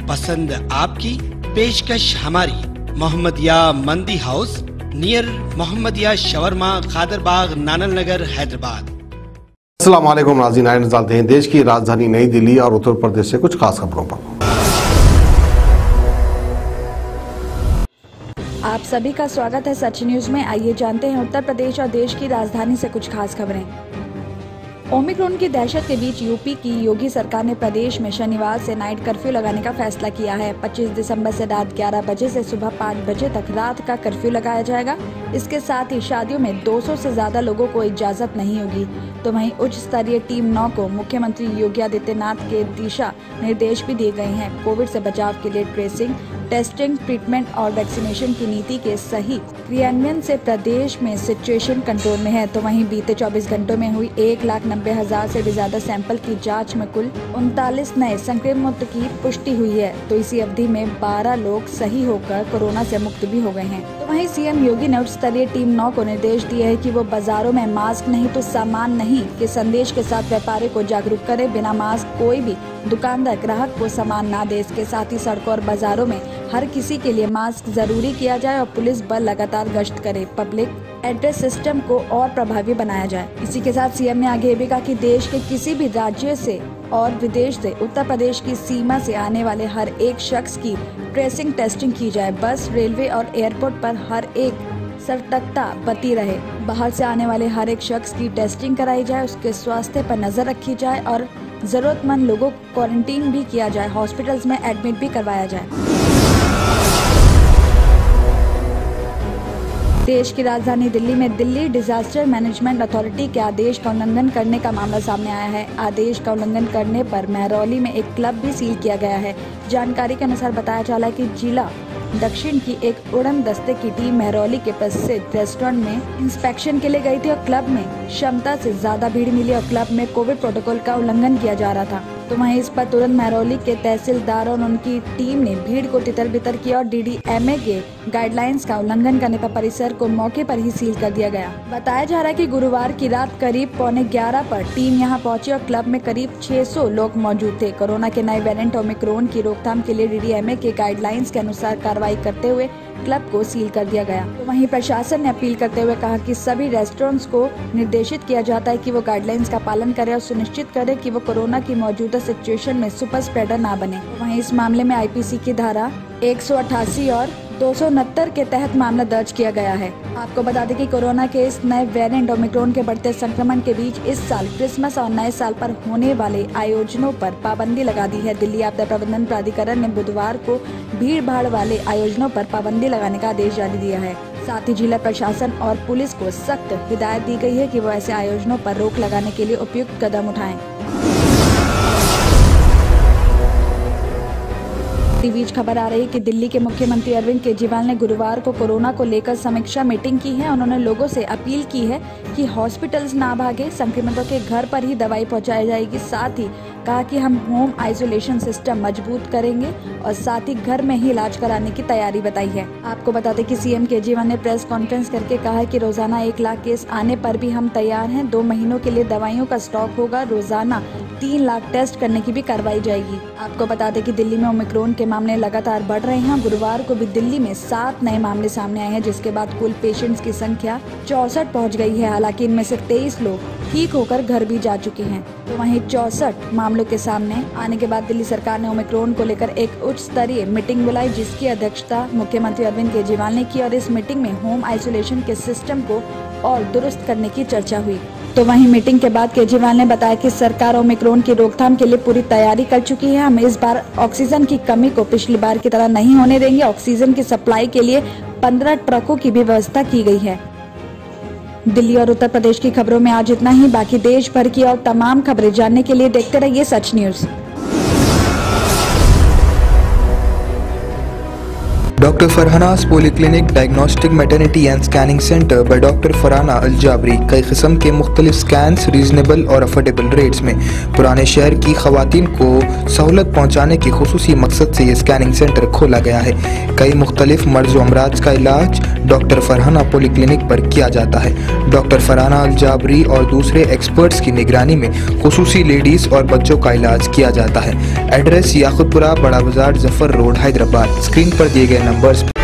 पसंद आपकी, पेशकश हमारी। Mohammadia Mandi house near Mohammadia shawarma, Khadarbagh, Nanal Nagar, Hyderabad. अस्सलाम वालेकुम नाज़रीन, आइए नज़र हैं देश की राजधानी नई दिल्ली और उत्तर प्रदेश से कुछ खास खबरों पर। आप सभी का स्वागत है सच न्यूज में। आइए जानते हैं उत्तर प्रदेश और देश की राजधानी से कुछ खास खबरें। ओमिक्रॉन की दहशत के बीच यूपी की योगी सरकार ने प्रदेश में शनिवार से नाइट कर्फ्यू लगाने का फैसला किया है। 25 दिसंबर से रात 11 बजे से सुबह 5 बजे तक रात का कर्फ्यू लगाया जाएगा। इसके साथ ही शादियों में 200 से ज्यादा लोगों को इजाजत नहीं होगी। तो वहीं उच्च स्तरीय टीम 9 को मुख्यमंत्री योगी आदित्यनाथ के दिशा निर्देश भी दिए गए हैं। कोविड से बचाव के लिए ट्रेसिंग, टेस्टिंग, ट्रीटमेंट और वैक्सीनेशन की नीति के सही क्रियान्वयन से प्रदेश में सिचुएशन कंट्रोल में है। तो वहीं बीते 24 घंटों में हुई 1,90,000 से भी ज्यादा सैंपल की जांच में कुल 39 नए संक्रमित की पुष्टि हुई है। तो इसी अवधि में 12 लोग सही होकर कोरोना से मुक्त भी हो गए हैं। तो वहीं सीएम योगी ने उच्च स्तरीय टीम 9 को निर्देश दिए है कि वो बाजारों में मास्क नहीं तो सामान नहीं के संदेश के साथ व्यापारियों को जागरूक करे। बिना मास्क कोई भी दुकानदार ग्राहक को सामान ना दे। इसके साथ ही सड़कों और बाजारों में हर किसी के लिए मास्क जरूरी किया जाए और पुलिस बल लगातार गश्त करे। पब्लिक एड्रेस सिस्टम को और प्रभावी बनाया जाए। इसी के साथ सीएम ने आगे भी कहा कि देश के किसी भी राज्य से और विदेश से उत्तर प्रदेश की सीमा से आने वाले हर एक शख्स की ट्रेसिंग टेस्टिंग की जाए। बस, रेलवे और एयरपोर्ट पर हर एक सतर्कता बरती रहे। बाहर से आने वाले हर एक शख्स की टेस्टिंग कराई जाए, उसके स्वास्थ्य पर नजर रखी जाए और जरूरतमंद लोगों को क्वारंटीन भी किया जाए। हॉस्पिटल्स में एडमिट भी करवाया जाए। देश की राजधानी दिल्ली में दिल्ली डिजास्टर मैनेजमेंट अथॉरिटी के आदेश का उल्लंघन करने का मामला सामने आया है। आदेश का उल्लंघन करने पर महरौली में एक क्लब भी सील किया गया है। जानकारी के अनुसार बताया जा रहा है कि जिला दक्षिण की एक उड़न दस्ते की टीम महरौली के प्रसिद्ध रेस्टोरेंट में इंस्पेक्शन के लिए गई थी और क्लब में क्षमता से ज्यादा भीड़ मिली और क्लब में कोविड प्रोटोकॉल का उल्लंघन किया जा रहा था। तो वहीं इस पर तुरंत महरौली के तहसीलदार और उनकी टीम ने भीड़ को तितर बितर किया और डीडीएमए के गाइडलाइंस का उल्लंघन करने पर परिसर को मौके पर ही सील कर दिया गया। बताया जा रहा है कि गुरुवार की रात करीब 11:15 पर टीम यहां पहुंची और क्लब में करीब 600 लोग मौजूद थे। कोरोना के नए वेरिएंट ओमिक्रॉन की रोकथाम के लिए डीडीएमए के गाइडलाइंस के अनुसार कार्रवाई करते हुए क्लब को सील कर दिया गया। तो वहीं प्रशासन ने अपील करते हुए कहा कि सभी रेस्टोरेंट्स को निर्देशित किया जाता है कि वो गाइडलाइंस का पालन करें और सुनिश्चित करें कि वो कोरोना की मौजूदा सिचुएशन में सुपर स्प्रेडर ना बने। वहीं इस मामले में आईपीसी की धारा 188 और 269 के तहत मामला दर्ज किया गया है। आपको बता दें कि कोरोना के इस नए वेरिएंट ओमिक्रॉन के बढ़ते संक्रमण के बीच इस साल क्रिसमस और नए साल पर होने वाले आयोजनों पर पाबंदी लगा दी है। दिल्ली आपदा प्रबंधन प्राधिकरण ने बुधवार को भीड़ भाड़ वाले आयोजनों पर पाबंदी लगाने का आदेश जारी दिया है। साथ ही जिला प्रशासन और पुलिस को सख्त हिदायत दी गई है कि वो ऐसे आयोजनों पर रोक लगाने के लिए उपयुक्त कदम उठाएं। इसी बीच खबर आ रही है कि दिल्ली के मुख्यमंत्री अरविंद केजरीवाल ने गुरुवार को कोरोना को लेकर समीक्षा मीटिंग की है। उन्होंने लोगों से अपील की है कि हॉस्पिटल्स ना भागे, संक्रमितों के घर पर ही दवाई पहुंचाई जाएगी। साथ ही कहा कि हम होम आइसोलेशन सिस्टम मजबूत करेंगे और साथ ही घर में ही इलाज कराने की तैयारी बताई है। आपको बता दें कि सीएम केजरीवाल ने प्रेस कॉन्फ्रेंस करके कहा है कि रोजाना 1 लाख केस आने पर भी हम तैयार हैं। 2 महीनों के लिए दवाइयों का स्टॉक होगा। रोजाना 3 लाख टेस्ट करने की भी करवाई जाएगी। आपको बता दें कि दिल्ली में ओमिक्रॉन के मामले लगातार बढ़ रहे हैं। गुरुवार को भी दिल्ली में 7 नए मामले सामने आए हैं, जिसके बाद कुल पेशेंट्स की संख्या 64 पहुंच गई है। हालांकि इनमें से 23 लोग ठीक होकर घर भी जा चुके हैं। तो वहीं 64 मामलों के सामने आने के बाद दिल्ली सरकार ने ओमिक्रॉन को लेकर एक उच्च स्तरीय मीटिंग बुलाई, जिसकी अध्यक्षता मुख्यमंत्री अरविंद केजरीवाल ने की और इस मीटिंग में होम आइसोलेशन के सिस्टम को और दुरुस्त करने की चर्चा हुई। तो वहीं मीटिंग के बाद केजरीवाल ने बताया कि सरकार ओमिक्रॉन की रोकथाम के लिए पूरी तैयारी कर चुकी है। हम इस बार ऑक्सीजन की कमी को पिछली बार की तरह नहीं होने देंगे। ऑक्सीजन की सप्लाई के लिए 15 ट्रकों की भी व्यवस्था की गई है। दिल्ली और उत्तर प्रदेश की खबरों में आज इतना ही। बाकी देश भर की और तमाम खबरें जानने के लिए देखते रहिए Sach news. Doctor Farhana's polyclinic diagnostic maternity and scanning centre by doctor Farhana Al Jabri कई किस्म के मुख्तलिफ स्कैन्स रीजनेबल और अफोर्डेबल रेट्स में पुराने शहर की खवातीन को सहूलत पहुँचाने के खुसूसी मकसद से ये स्कैनिंग सेंटर खोला गया है। कई मुख्तलिफ मर्ज व अमराज का इलाज डॉक्टर फरहाना पॉलीक्लिनिक पर किया जाता है। डॉक्टर फरहाना अल जाबरी और दूसरे एक्सपर्ट्स की निगरानी में खुसूसी लेडीज़ और बच्चों का इलाज किया जाता है। एड्रेस याकुतपुरा, बड़ा बाजार, जफर रोड, हैदराबाद। स्क्रीन पर दिए गए नंबर्स